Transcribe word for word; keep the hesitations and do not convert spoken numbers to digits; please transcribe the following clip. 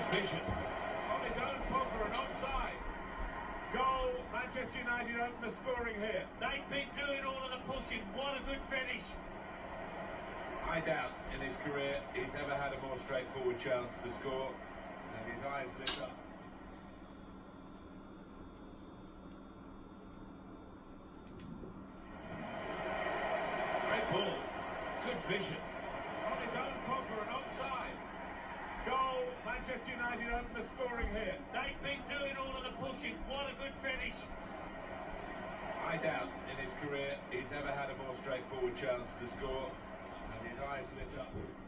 vision. On his own, Pogba and offside. Goal, Manchester United open the scoring here. They've been doing all of the pushing. What a good finish. I doubt in his career he's ever had a more straightforward chance to score, and his eyes lit up. Great ball, good vision. On his own, Pogba and offside. Goal, Manchester United open the scoring here. They've been doing all of the pushing. What a good finish. I doubt in his career he's ever had a more straightforward chance to score, and his eyes lit up.